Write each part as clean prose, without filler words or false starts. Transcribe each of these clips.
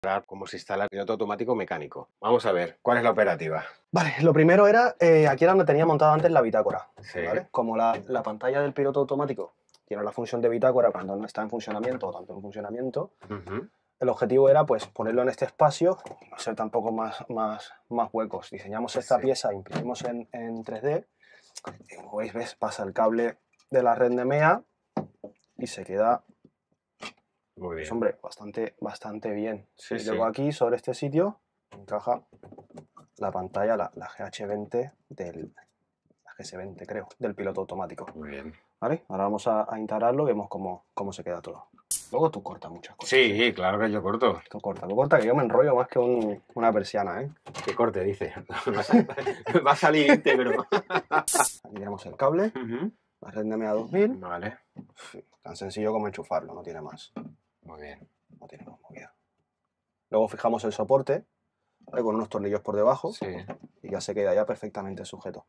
Cómo se instala el piloto automático mecánico. Vamos a ver, ¿cuál es la operativa? Vale, lo primero era, aquí era donde tenía montada antes la bitácora, Sí. ¿vale? Como la pantalla del piloto automático tiene la función de bitácora cuando no está en funcionamiento o tanto en funcionamiento, el objetivo era pues ponerlo en este espacio y no hacer tampoco más huecos. Diseñamos esta pieza, imprimimos en 3D, y como veis, pasa el cable de la red de MEA y se queda, Muy bien. pues, hombre, bastante bien. Sí, Y luego aquí, sobre este sitio, encaja la pantalla, la GH20 la GS20 creo, del piloto automático. Muy bien. ¿Vale? Ahora vamos a instalarlo y vemos cómo se queda todo. Luego tú cortas muchas cosas. Sí, claro que yo corto. Tú corta, que yo me enrollo más que una persiana, ¿eh? Que corte, dice. Va a salir íntegro. Aquí tenemos el cable, la red de MEA 2000. Vale. Tan sencillo como enchufarlo, no tiene más. Muy bien. No tiene más movida. Luego fijamos el soporte, ¿vale? Con unos tornillos por debajo. Sí. Y ya se queda ya perfectamente sujeto.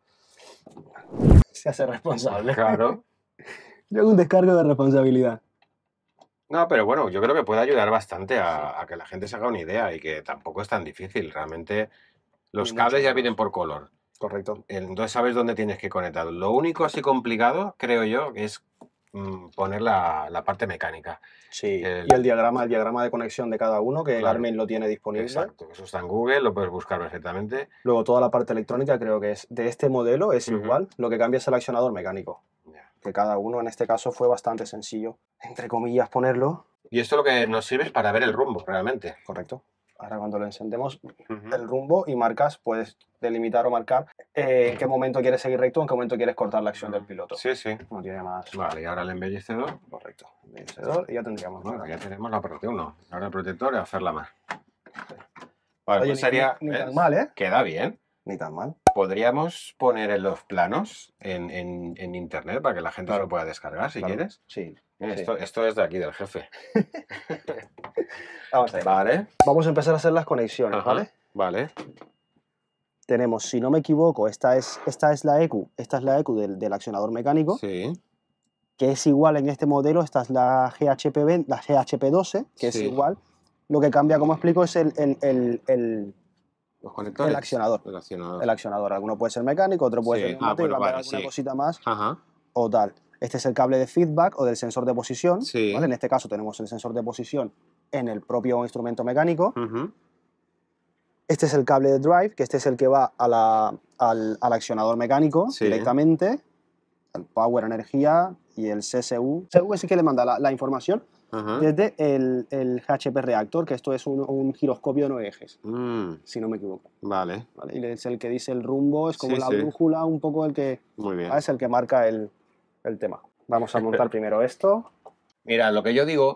Se hace responsable. Claro. Yo hago un descargo de responsabilidad. No, pero bueno, yo creo que puede ayudar bastante a que la gente se haga una idea y que tampoco es tan difícil. Realmente los cables ya vienen por color. Correcto. Entonces sabes dónde tienes que conectar. Lo único así complicado, creo yo, es poner la parte mecánica. Sí, y el diagrama de conexión de cada uno, que Claro. Garmin lo tiene disponible. Exacto, eso está en Google, lo puedes buscar perfectamente. Luego toda la parte electrónica creo que es de este modelo es igual, lo que cambia es el accionador mecánico. Que cada uno en este caso fue bastante sencillo, entre comillas, ponerlo. Y esto lo que nos sirve es para ver el rumbo, realmente. Correcto. Ahora cuando lo encendemos, el rumbo y marcas, puedes delimitar o marcar en qué momento quieres seguir recto, en qué momento quieres cortar la acción del piloto. Sí, sí. No tiene más. Vale, y ahora el embellecedor. Correcto. Embellecedor y ya tendríamos. Bueno, ya tenemos la parte 1. Ahora el protector y hacerla más. Vale, Oye, pues sería... ni tan mal, ¿eh? Queda bien. Ni tan mal. Podríamos poner en los planos en internet para que la gente se lo pueda descargar, si quieres. Sí. Esto es de aquí, del jefe. Vamos a ver. Vale. Vamos a empezar a hacer las conexiones, ¿vale? Vale. Tenemos, si no me equivoco, esta es la EQ, del accionador mecánico. Sí. Que es igual en este modelo, esta es la GHP12, que es igual. Lo que cambia, como explico, es los conectores. El accionador. El accionador. Alguno puede ser mecánico, otro puede ser neumático, cambiar alguna cosita más o tal. Este es el cable de feedback o del sensor de posición. ¿Vale? En este caso tenemos el sensor de posición en el propio instrumento mecánico. Este es el cable de drive, que este es el que va al accionador mecánico directamente. El power, energía y el CSU. CSU es el que le manda la información desde el HP Reactor, que esto es un giroscopio de 9 ejes, si no me equivoco. Vale. Y es el que dice el rumbo, es como la brújula, un poco el que... Muy bien. Es el que marca el tema. Vamos a montar primero esto. Mira, lo que yo digo,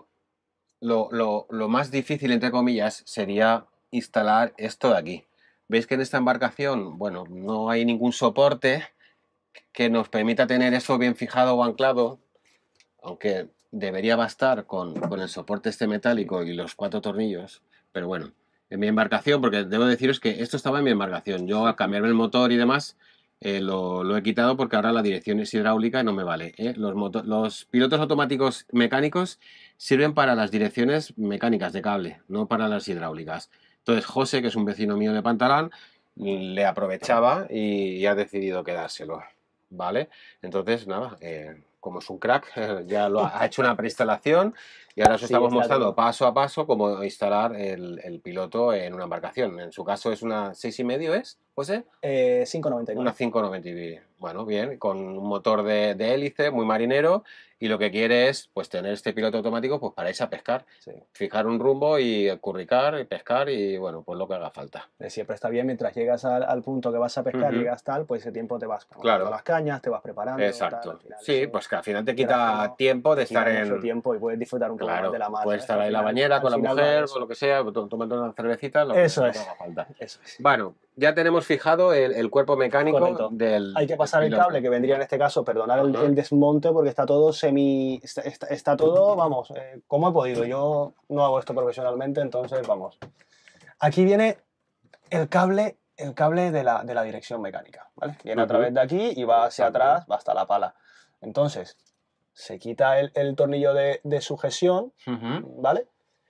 lo más difícil, entre comillas, sería instalar esto de aquí. ¿Veis que en esta embarcación, bueno, no hay ningún soporte que nos permita tener eso bien fijado o anclado, aunque debería bastar con el soporte este metálico y los 4 tornillos, pero bueno, en mi embarcación, porque debo deciros que esto estaba en mi embarcación, yo al cambiarme el motor y demás lo he quitado porque ahora la dirección es hidráulica y no me vale. Los pilotos automáticos mecánicos sirven para las direcciones mecánicas de cable, no para las hidráulicas. Entonces José, que es un vecino mío de Pantalán, le aprovechaba y ha decidido quedárselo. ¿Vale? Entonces, nada, como es un crack, ya ha hecho una preinstalación y ahora os estamos mostrando paso a paso cómo instalar el piloto en una embarcación. En su caso es una 6,5, ¿es, José? 5,99. Una 5,99. Bueno, bien, con un motor de hélice, muy marinero, y lo que quiere es pues tener este piloto automático pues para irse a pescar, fijar un rumbo y curricar y pescar y bueno, pues lo que haga falta. Siempre está bien mientras llegas al punto que vas a pescar, llegas tal, pues ese tiempo te vas con las cañas, te vas preparando. Exacto. Tal, final, sí, pues que al final te quita tiempo de estar en... mucho tiempo y puedes disfrutar un poco más de la mar. Puedes estar ahí en la bañera con la mujer o lo que sea, tomando una cervecita, lo que haga falta. Eso es. Bueno, ya tenemos fijado el cuerpo mecánico del... Hay que pasar el cable, que vendría en este caso, perdonar el desmonte, porque está todo está todo, vamos, como he podido. Yo no hago esto profesionalmente, entonces, vamos. Aquí viene el cable de la dirección mecánica, ¿vale? Viene a través de aquí y va hacia atrás, va hasta la pala. Entonces, se quita el tornillo de sujeción, ¿vale?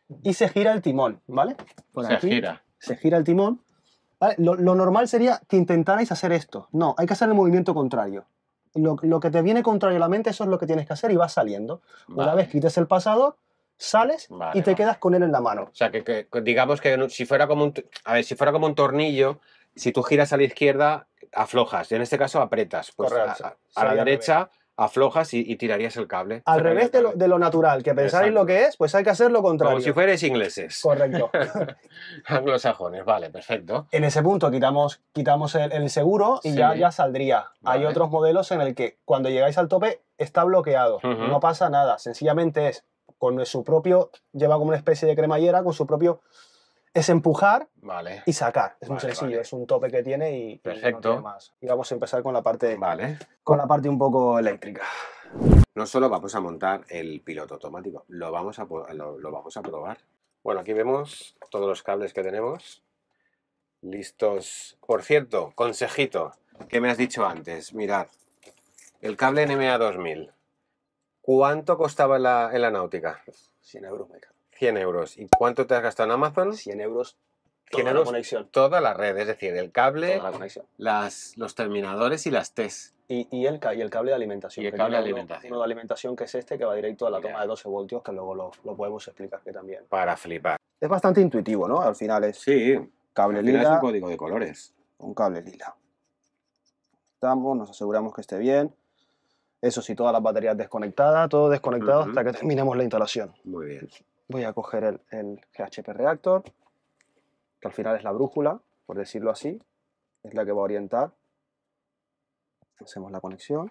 y se gira el timón, ¿vale? Gira. Se gira el timón. ¿Vale? Lo normal sería que intentarais hacer esto. No, hay que hacer el movimiento contrario. Lo que te viene contrario a la mente, eso es lo que tienes que hacer y vas saliendo. Una vez quites el pasador, sales y te quedas con él en la mano. O sea, que digamos que si fuera como si fuera como un tornillo, si tú giras a la izquierda, aflojas. Y en este caso apretas. Pues a la derecha aflojas y tirarías el cable. Al revés de lo natural, que pensáis lo que es, pues hay que hacer lo contrario. Como si fuerais ingleses. Correcto. Anglosajones, vale, perfecto. En ese punto quitamos el seguro y ya saldría. Vale. Hay otros modelos en el que cuando llegáis al tope está bloqueado. No pasa nada. Sencillamente es con su propio, lleva como una especie de cremallera, con su propio, es empujar y sacar. Es muy sencillo, es un tope que tiene y perfecto. No tiene más. Y vamos a empezar con la parte, con la parte un poco eléctrica. No solo vamos a montar el piloto automático, lo vamos a probar. Bueno, aquí vemos todos los cables que tenemos. Listos. Por cierto, consejito, que me has dicho antes. Mirad, el cable NMA 2000. ¿Cuánto costaba en la náutica? 100 euros, me cago. 100 euros. ¿Y cuánto te has gastado en Amazon? 100 euros. 100 euros, conexión. Toda la red, es decir, el cable, la los terminadores y las TES. Y el cable de alimentación. Y el cable de alimentación. Uno de alimentación que es este, que va directo a la toma de 12 voltios, que luego lo podemos explicar que también. Para flipar. Es bastante intuitivo, ¿no? Al final es cable lila. Es un código de colores. Un cable lila. Nos aseguramos que esté bien. Eso sí, todas las baterías desconectadas, todo desconectado hasta que terminemos la instalación. Muy bien. Voy a coger el GHP Reactor, que al final es la brújula, por decirlo así. Es la que va a orientar. Hacemos la conexión.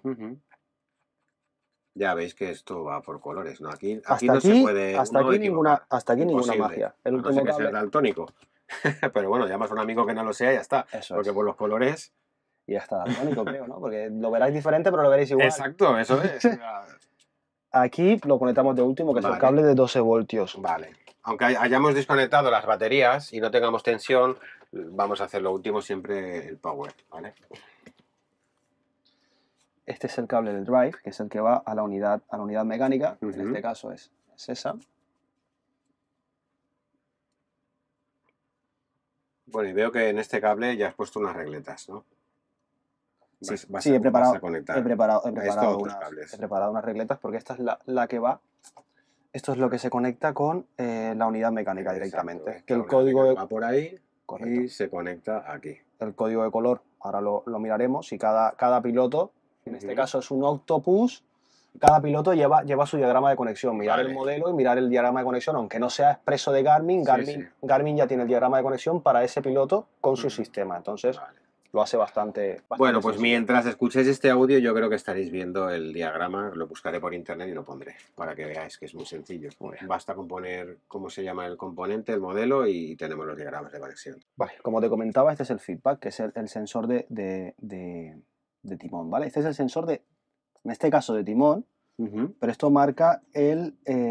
Ya veis que esto va por colores, ¿no? Aquí no se puede. Hasta aquí ninguna magia. El último cable. Ser daltónico. Pero bueno, llamas a un amigo que no lo sea y ya está. Porque por los colores. Y ya está daltónico, creo, ¿no? Porque lo veráis diferente, pero lo veréis igual. Exacto, eso es. Aquí lo conectamos de último, que es el cable de 12 voltios. Vale. Aunque hayamos desconectado las baterías y no tengamos tensión, vamos a hacer lo último siempre el power, ¿vale? Este es el cable del drive, que es el que va a la unidad mecánica. En este caso es esa. Bueno, y veo que en este cable ya has puesto unas regletas, ¿no? Sí, he preparado unas regletas porque esta es la que va. Esto es lo que se conecta con la unidad mecánica directamente. Que el código va por ahí y se conecta aquí. El código de color, ahora lo miraremos. Y cada piloto, en este caso es un Octopus, cada piloto lleva su diagrama de conexión. Mirar el modelo y mirar el diagrama de conexión, aunque no sea expreso de Garmin, Garmin ya tiene el diagrama de conexión para ese piloto con su sistema. Entonces, lo hace bastante bueno, pues sencillo. mientras escuchéis este audio, yo creo que estaréis viendo el diagrama. Lo buscaré por internet y lo pondré para que veáis que es muy sencillo. Basta con poner cómo se llama el componente, el modelo y tenemos los diagramas de conexión. Vale, como te comentaba, este es el feedback, que es el sensor de timón, ¿vale? Este es el sensor en este caso de timón, pero esto marca el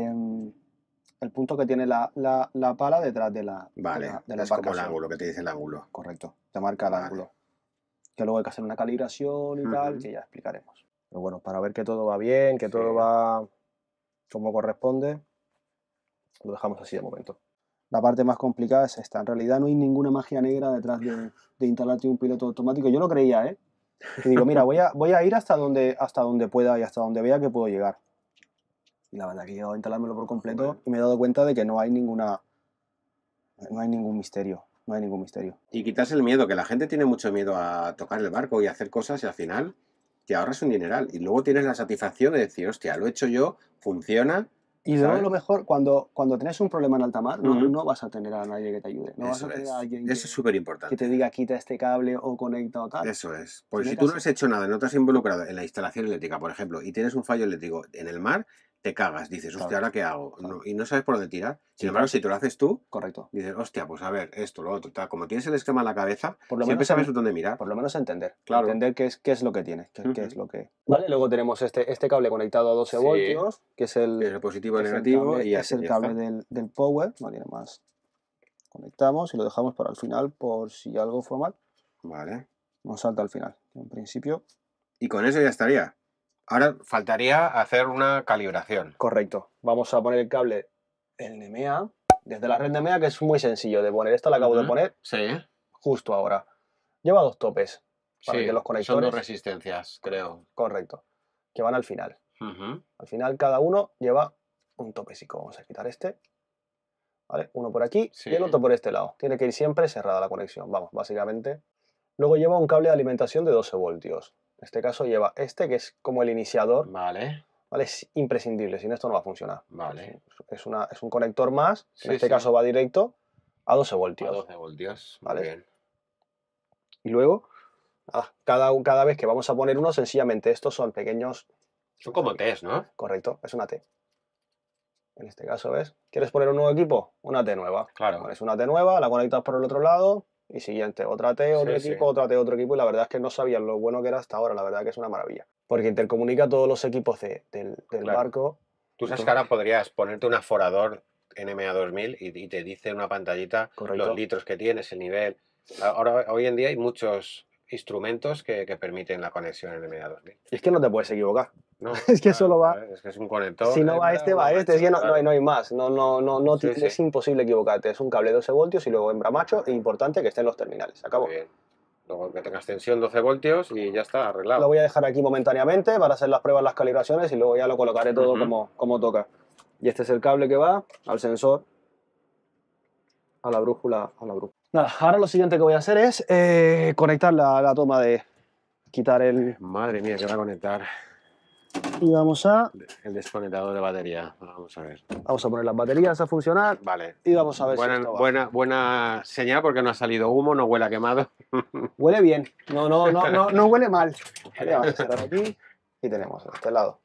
punto que tiene la pala detrás de la es como el ángulo, que te dice el ángulo. Correcto, te marca el ángulo. Que luego hay que hacer una calibración y tal, que ya explicaremos. Pero bueno, para ver que todo va bien, que todo va como corresponde, lo dejamos así de momento. La parte más complicada es esta. En realidad no hay ninguna magia negra detrás de instalarte un piloto automático. Yo lo creía, ¿eh? Y digo, mira, voy a ir hasta donde pueda y hasta donde vea que puedo llegar. Y la verdad que he llegado a instalármelo por completo y me he dado cuenta de que no hay ningún misterio. No hay ningún misterio. Y quitas el miedo, que la gente tiene mucho miedo a tocar el barco y hacer cosas y al final te ahorras un dineral. Y luego tienes la satisfacción de decir, hostia, lo he hecho yo, funciona. Y luego lo mejor, cuando tienes un problema en alta mar, no vas a tener a nadie que te ayude. No vas a tener a alguien eso es súper importante. Que te diga quita este cable o conecta o tal. Eso es. Porque si tú no has hecho nada, no te has involucrado en la instalación eléctrica, por ejemplo, y tienes un fallo eléctrico en el mar, te cagas, dices, hostia, ¿ahora qué hago? No, y no sabes por dónde tirar. Sin embargo, si te lo haces tú, dices, hostia, pues a ver, esto, lo otro, tal. Como tienes el esquema en la cabeza, siempre sabes dónde mirar. Por lo menos entender. Claro. Entender qué es lo que tienes, qué es lo que... Vale, luego tenemos este cable conectado a 12 voltios, que es el positivo y el negativo. Y es el cable del power, no tiene más. Conectamos y lo dejamos para el final por si algo fue mal. Vale. Nos salta al final, en principio. Y con eso ya estaría. Ahora faltaría hacer una calibración. Correcto. Vamos a poner el cable, el NMA, desde la red de media, que es muy sencillo de poner. Esto lo acabo de poner justo ahora. Lleva 2 topes para que los conectores... son 2 resistencias, creo. Correcto, que van al final. Al final cada uno lleva un topecico. Vamos a quitar este. ¿Vale? Uno por aquí y el otro por este lado. Tiene que ir siempre cerrada la conexión, vamos, básicamente. Luego lleva un cable de alimentación de 12 voltios. En este caso lleva este, que es como el iniciador. Vale. Es imprescindible, sin esto no va a funcionar. Vale. Es un conector más, en este caso va directo a 12 voltios. A 12 voltios, ¿vale? Muy bien. Y luego, cada vez que vamos a poner uno, sencillamente estos son pequeños... Son como T's, ¿no? Correcto, es una T. En este caso, ¿ves? ¿Quieres poner un nuevo equipo? Una T nueva. Claro. Pones una T nueva, la conectas por el otro lado y siguiente. Otra T, otro equipo, otra T, otro equipo. Y la verdad es que no sabían lo bueno que era hasta ahora. La verdad que es una maravilla. Porque intercomunica todos los equipos del barco. Tú sabes que ahora podrías ponerte un aforador NMA 2000 y te dice en una pantallita los litros que tienes, el nivel. Ahora, hoy en día hay muchos instrumentos que permiten la conexión NMA 2000. Y es que no te puedes equivocar. No, es que solo va... Es que es un conector. Si no va este, va este. Es que no hay más. Es imposible equivocarte. Es un cable de 12 voltios y luego hembra macho. E importante que esté en los terminales. Acabó. Muy bien. Luego que tengas tensión 12 voltios y ya está, arreglado. Lo voy a dejar aquí momentáneamente para hacer las pruebas, las calibraciones y luego ya lo colocaré todo como toca. Y este es el cable que va al sensor, a la brújula. Nada, ahora lo siguiente que voy a hacer es conectar la toma de... Quitar el... Madre mía, que va a conectar. Y vamos a... El desconectador de batería. Vamos a ver. Vamos a poner las baterías a funcionar. Vale. Y vamos a ver si esto va. Buena señal porque no ha salido humo, no huele a quemado. Huele bien. No huele mal. Vale, vamos a cerrar aquí. Y tenemos este lado.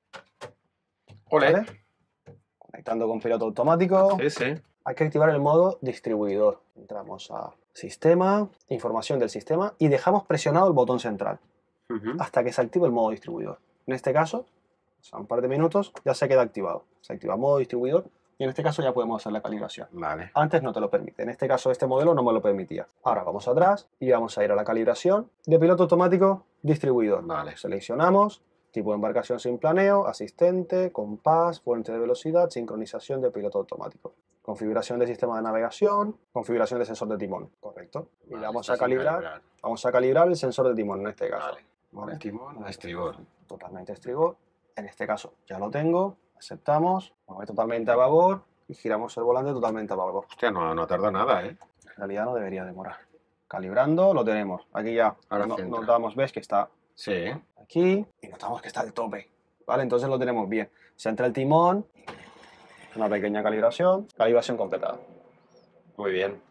Ole. ¿Vale? Conectando con piloto automático. Sí. Hay que activar el modo distribuidor. Entramos a sistema, información del sistema y dejamos presionado el botón central hasta que se active el modo distribuidor. En este caso, a un par de minutos, ya se queda activado. Se activa modo distribuidor y en este caso ya podemos hacer la calibración. Vale. Antes no te lo permite. En este caso, este modelo no me lo permitía. Ahora vamos atrás y vamos a ir a la calibración de piloto automático distribuidor. Vale. Seleccionamos tipo de embarcación sin planeo, asistente, compás, fuente de velocidad, sincronización de piloto automático. Configuración de sistema de navegación, configuración de sensor de timón. Correcto. Y le vamos a calibrar. Vamos a calibrar el sensor de timón en este caso. Vale. El timón a estribor. Totalmente estribor. En este caso ya lo tengo. Aceptamos. Mueve totalmente a babor y giramos el volante totalmente a babor. Hostia, no tarda nada, ¿eh? En realidad no debería demorar. Calibrando, lo tenemos. Aquí ya notamos, ves que está aquí y notamos que está al tope. ¿Vale? Entonces lo tenemos bien. Centra el timón. Una pequeña calibración. Calibración completada. Muy bien.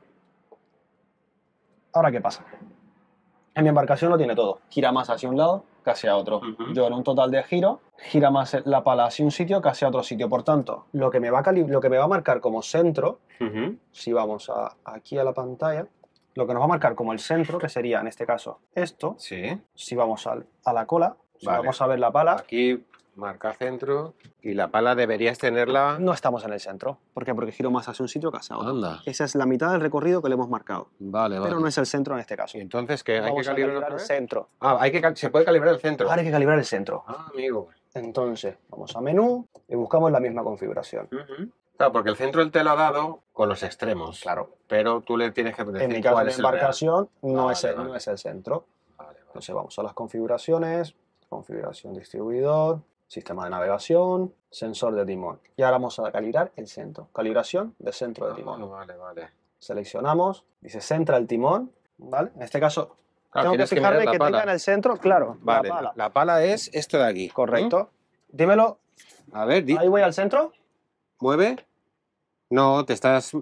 Ahora, ¿qué pasa? En mi embarcación lo tiene todo. Gira más hacia un lado que hacia otro. Yo en un total de giro, gira más la pala hacia un sitio que hacia otro sitio. Por tanto, lo que me va a marcar como centro, si vamos aquí a la pantalla, lo que nos va a marcar como el centro, que sería en este caso esto, si vamos a la cola, vamos a ver la pala. Aquí marca centro y la pala deberías tenerla... No estamos en el centro. ¿Por qué? Porque giro más hacia un sitio que hacia otro. Anda. Esa es la mitad del recorrido que le hemos marcado. Vale. Pero no es el centro en este caso. ¿Y entonces qué? ¿Hay que calibrar el centro? ¿Se puede calibrar el centro? Ahora hay que calibrar el centro. Amigo. Entonces, vamos a menú y buscamos la misma configuración. Claro, porque el centro él te lo ha dado con los extremos. Claro. Pero tú le tienes que decir en mi caso de embarcación no es el centro. Vale. Entonces vamos a las configuraciones, configuración distribuidor, sistema de navegación, sensor de timón. Y ahora vamos a calibrar el centro. Calibración de centro de timón. Vale. Seleccionamos, dice centra el timón, ¿vale? En este caso claro, tengo que fijarme que tenga en el centro, claro, vale, la pala es esto de aquí. Correcto. Dímelo. A ver, ahí voy al centro. ¿Mueve? No, te estás...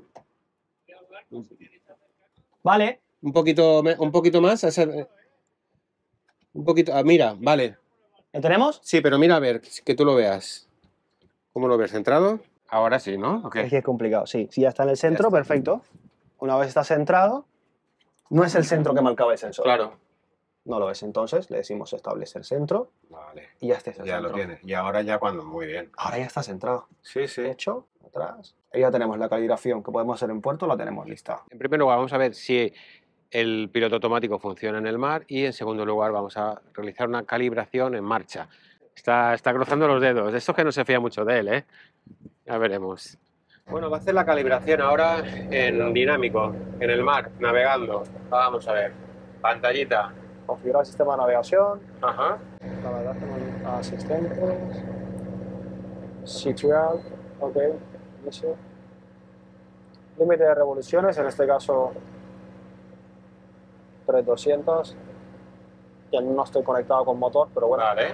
Vale. Un poquito más. Un poquito... mira, vale. ¿Lo tenemos? Sí, pero mira, a ver, que tú lo veas. ¿Cómo lo ves? ¿Centrado? Ahora sí, ¿no? Okay. Es que es complicado, sí. Si ya está en el centro, perfecto. Una vez está centrado, no es el centro que marcaba el sensor. Claro. No lo es, entonces le decimos establecer centro. Vale. Y ya está. Ya lo tiene. Y ahora ya cuando... Muy bien. Ahora ya está centrado. Sí. Hecho, atrás. Y ya tenemos la calibración que podemos hacer en puerto, la tenemos lista. En primer lugar, vamos a ver si el piloto automático funciona en el mar y en segundo lugar vamos a realizar una calibración en marcha. Está cruzando los dedos. Esto es que no se fía mucho de él, ¿eh? Ya veremos. Bueno, va a hacer la calibración ahora en dinámico, en el mar, navegando. Vamos a ver. Pantallita. Configurar el sistema de navegación. Ajá. Navegación asistentes. Situal. Ok. Inicio. Límite de revoluciones, en este caso 3200. Ya no estoy conectado con motor, pero bueno. Vale.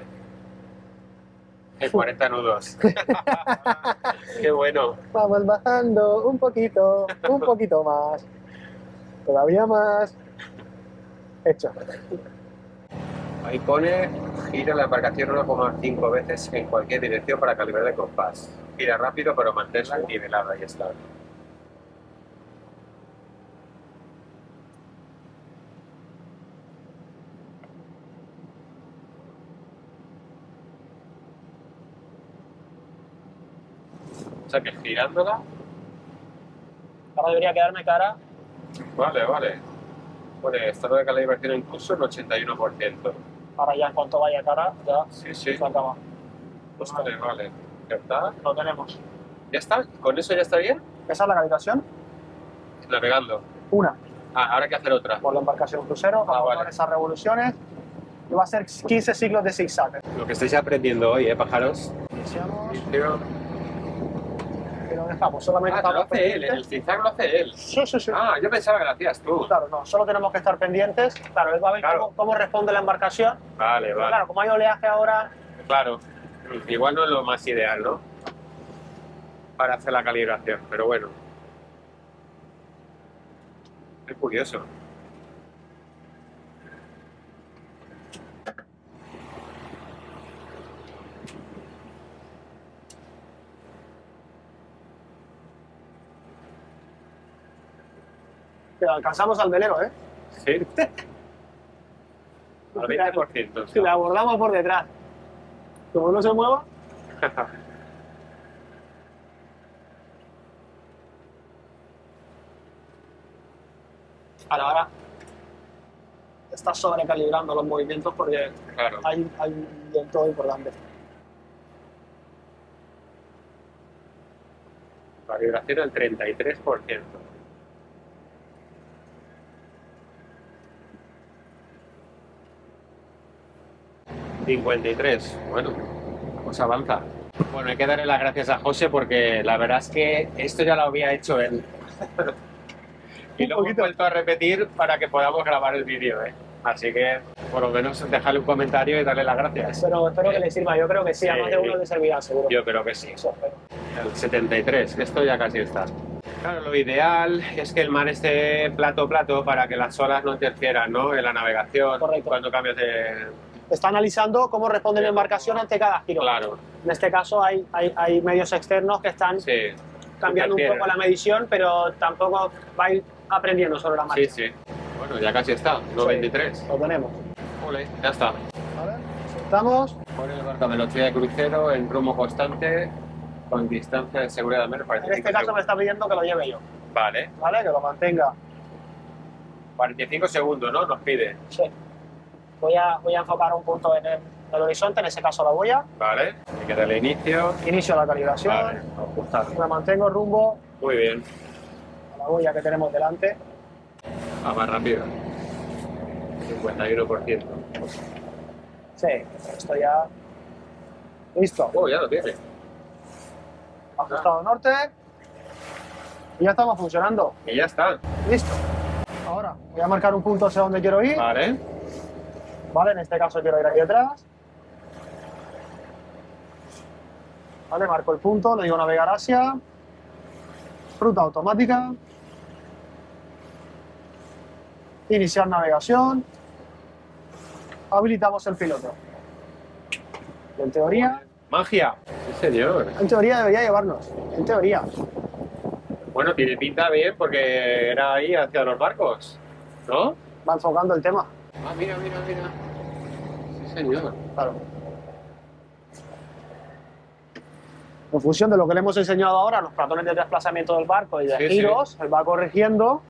40 nudos. Qué bueno. Vamos bajando un poquito más. Todavía más. Hecho. Ahí pone, gira la embarcación 1,5 veces en cualquier dirección para calibrar el compás. Gira rápido, pero manténla nivelada, ahí está. O sea que girándola... Ahora debería quedarme cara. Vale, vale. Pone estado de calibración en curso el 81%. Ahora ya en cuanto vaya cara, ya sí, se acaba. Pues vale, vale. ¿Ya está? Lo tenemos. ¿Ya está? ¿Con eso ya está bien? ¿Esa es la calibración? Navegando. Una. Ah, ahora hay que hacer otra. Por la embarcación crucero, para vale. esas revoluciones. Y va a ser 15 ciclos de zigzag. Lo que estáis aprendiendo hoy, pájaros. Iniciamos. Pero... Y lo dejamos. Solamente lo hace él, el zigzag lo hace él. Sí, sí, sí. Ah, yo pensaba que lo hacías tú. Claro, no, solo tenemos que estar pendientes. Claro, él va a ver cómo responde la embarcación. Vale, Pero vale. claro, como hay oleaje ahora... Claro, igual no es lo más ideal, ¿no? Para hacer la calibración, pero bueno. Es curioso. Pero alcanzamos al velero, ¿eh? Sí. Al 20%. Si la abordamos por detrás. Como no se mueva... Ahora está sobrecalibrando los movimientos porque claro. hay un viento importante. Calibración al 33%. $53. Bueno, pues avanza. Bueno, hay que darle las gracias a José porque la verdad es que esto ya lo había hecho él. Y lo hemos vuelto a repetir para que podamos grabar el vídeo, ¿eh? Así que, por lo menos, dejarle un comentario y darle las gracias. Pero espero que le sirva. Yo creo que sí, a más de uno le servirá, seguro. Yo creo que sí. El 73, esto ya casi está. Claro, lo ideal es que el mar esté plato para que las olas no interfieran, ¿no? En la navegación. Correcto. Cuando cambias de... Está analizando cómo responde la embarcación ante cada giro. Claro. En este caso hay medios externos que están cambiando un poco la medición, pero tampoco va a ir aprendiendo sobre la marcha. Sí, sí. Bueno, ya casi está, 93. Sí, lo tenemos. Ole, ya está. Vale, soltamos. Pon el barco a velocidad de crucero en rumbo constante con distancia de seguridad menos 45 En este caso segundos. me está pidiendo que lo lleve yo. Vale. Vale, que lo mantenga. 45 segundos, ¿no? Nos pide. Sí. Voy a enfocar un punto en el horizonte, en ese caso la boya. Vale. Hay que darle inicio. Inicio la calibración. Vale. Ajustar. Me mantengo rumbo Muy bien. a la boya que tenemos delante. Más rápido. 51%. Sí, esto ya... Listo. Oh, ya lo tiene. Ajustado norte. Y ya estamos funcionando. Y ya está. Listo. Ahora voy a marcar un punto hacia donde quiero ir. Vale. Vale, en este caso quiero ir aquí detrás. Vale, marco el punto, le digo navegar hacia. Ruta automática. Iniciar navegación. Habilitamos el piloto. Y en teoría... ¡Magia! Sí, señor. En teoría debería llevarnos. En teoría. Bueno, tiene pinta bien porque era ahí hacia los barcos, ¿no? Va enfocando el tema. Ah, mira, mira, mira. Sí, señor. Claro. En función de lo que le hemos enseñado ahora, los patrones de desplazamiento del barco y de giros, él va corrigiendo